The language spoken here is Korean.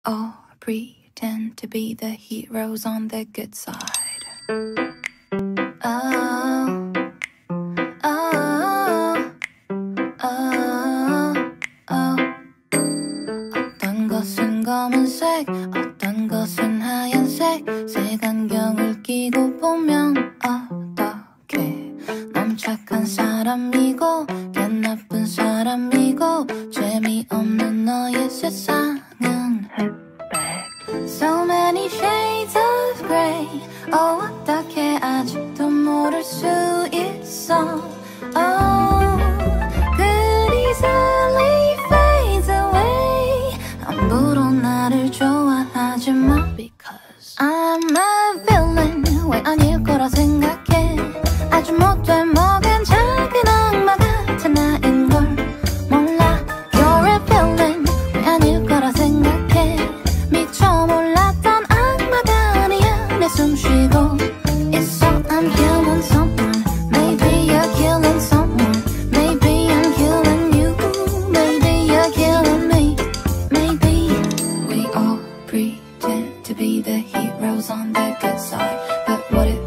all pretend to be the heroes on the good side. Oh, oh, oh, oh. 어떤 것은 검은색, 어떤 것은 하얀색. 색안경을 끼고 보면 어떡해. 넌 착한 사람이고 걘 나쁜 사람이고 재미없는 너의 세상은 흑백. So many shades of grey. 어떻게 아직도 모를 수 있어. Oh, good easily fades away. 함부로 나를 좋아하지 마. Because I'm a villain. 왜 아닐 거라 생각해. 아주 못돼 먹은 작은 악마 같은 나인걸 몰라. You're a villain. 왜 아닐 거라 생각해. 미처 몰랐던 악마가 아니야. 내 숨쉬고 있어. I'm killing someone. Maybe you're killing someone. Maybe I'm killing you. Maybe you're killing me. Maybe we all pretend to be the heroes on the good side. But what if